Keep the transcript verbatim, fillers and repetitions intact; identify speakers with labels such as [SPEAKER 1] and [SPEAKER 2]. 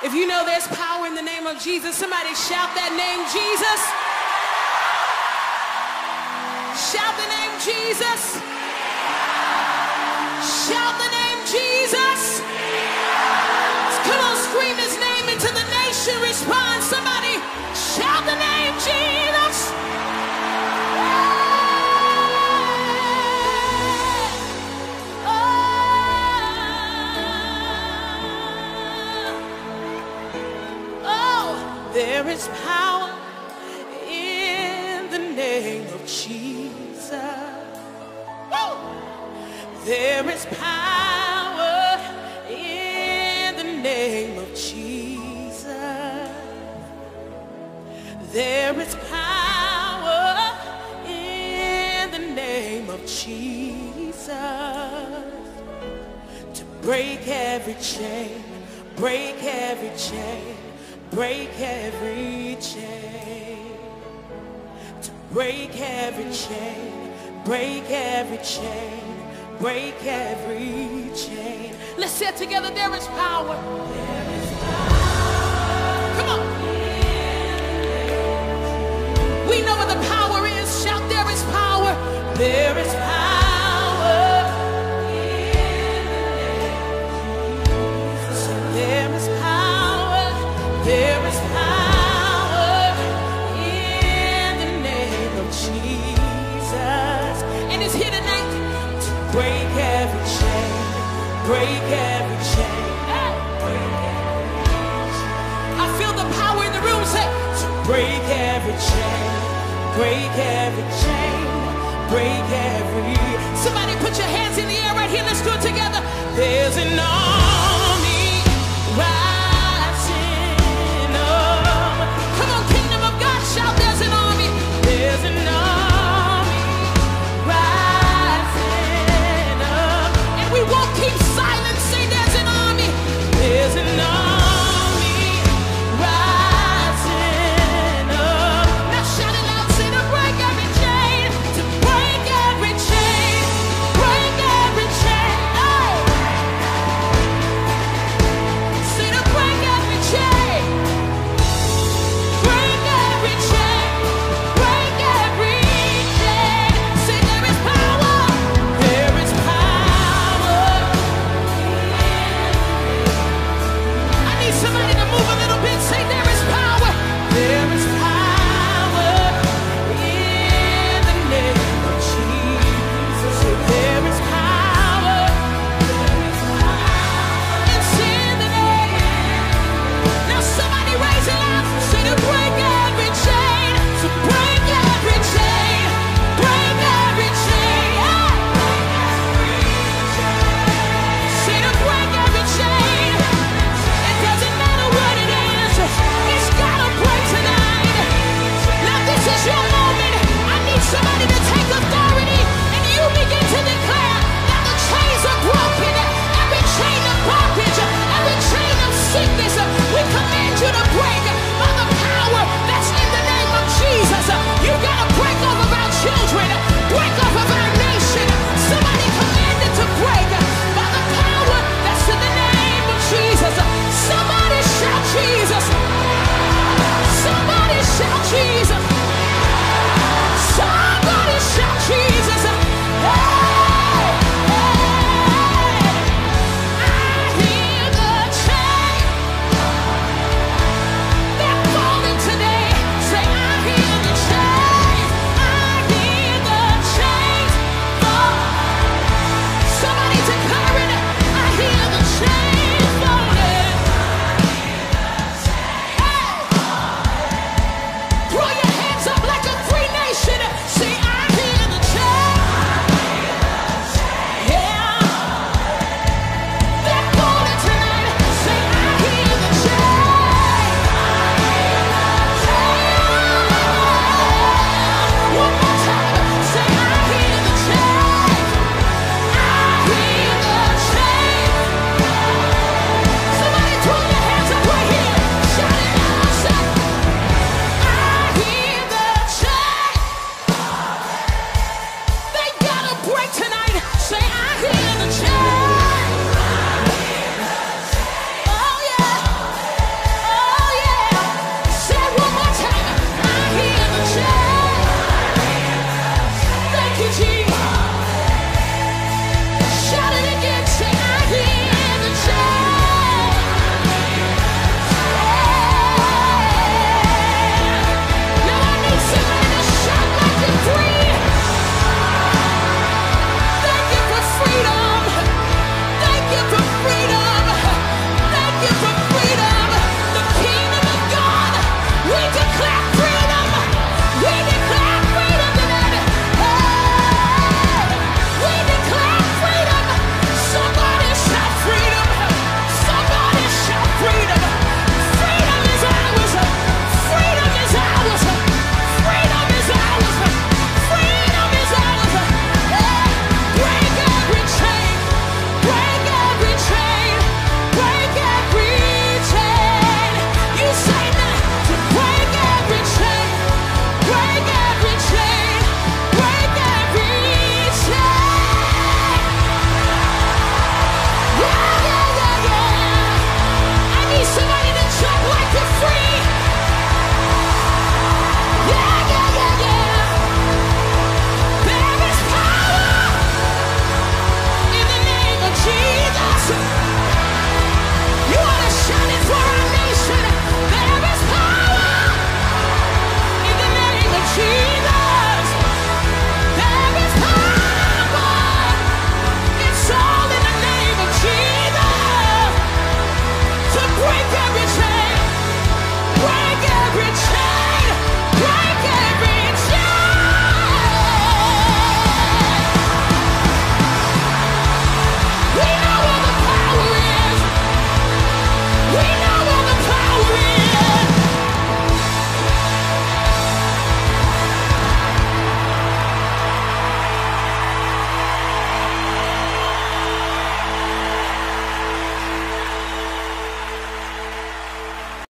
[SPEAKER 1] If you know there's power in the name of Jesus, somebody shout that name, Jesus. Shout the name, Jesus. Shout the name, Jesus. Come on, scream his name into the nation. Respond, somebody shout the name, Jesus. There is power in the name of Jesus. Woo! There is power in the name of Jesus. There is power in the name of Jesus to break every chain, break every chain. Break every chain, to break every chain, break every chain, break every chain. Let's say it together, there is power. There is power. Come on. We know what the power is. Shout, there is power. There is power. So there is power. There is power in the name of Jesus. And it's here tonight to break every chain, break every chain. I feel the power in the room. Say, to break every chain, break every chain, break every. Somebody put your hands in the air right here. Let's do it together. There's an army.